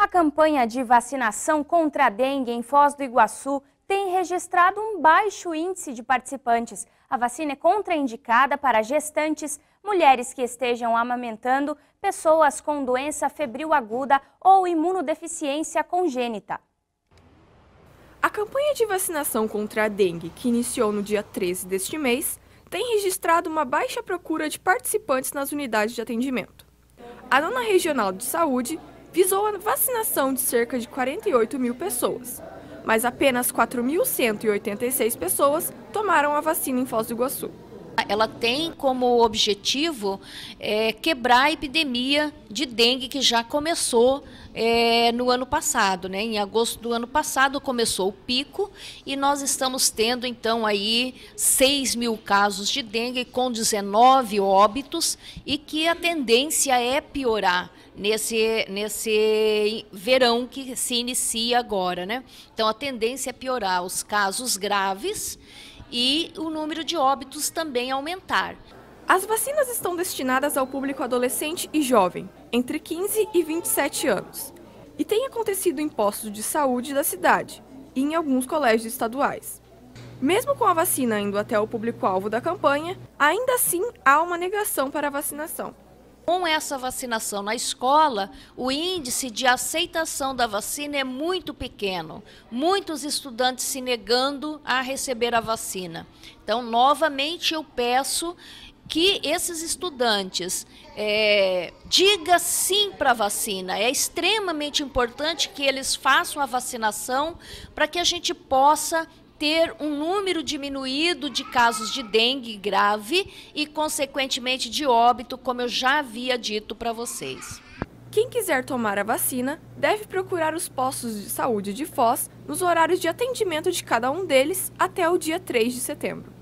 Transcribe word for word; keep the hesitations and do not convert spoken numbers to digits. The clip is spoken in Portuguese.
A campanha de vacinação contra a dengue em Foz do Iguaçu tem registrado um baixo índice de participantes. A vacina é contraindicada para gestantes, mulheres que estejam amamentando, pessoas com doença febril aguda ou imunodeficiência congênita. A campanha de vacinação contra a dengue, que iniciou no dia treze deste mês, tem registrado uma baixa procura de participantes nas unidades de atendimento. A nona Regional de Saúde visou a vacinação de cerca de quarenta e oito mil pessoas, mas apenas quatro mil cento e oitenta e seis pessoas tomaram a vacina em Foz do Iguaçu. Ela tem como objetivo é, quebrar a epidemia de dengue que já começou é, no ano passado, né? Em agosto do ano passado começou o pico e nós estamos tendo então aí seis mil casos de dengue com dezenove óbitos e que a tendência é piorar nesse, nesse verão que se inicia agora, né? Então a tendência é piorar os casos graves e o número de óbitos também aumentar. As vacinas estão destinadas ao público adolescente e jovem, entre quinze e vinte e sete anos, e tem acontecido em postos de saúde da cidade e em alguns colégios estaduais. Mesmo com a vacina indo até o público-alvo da campanha, ainda assim há uma negação para a vacinação. Com essa vacinação na escola, o índice de aceitação da vacina é muito pequeno. Muitos estudantes se negando a receber a vacina. Então, novamente, eu peço que esses estudantes é, digam sim para a vacina. É extremamente importante que eles façam a vacinação para que a gente possa ter um número diminuído de casos de dengue grave e, consequentemente, de óbito, como eu já havia dito para vocês. Quem quiser tomar a vacina deve procurar os postos de saúde de Foz nos horários de atendimento de cada um deles até o dia três de setembro.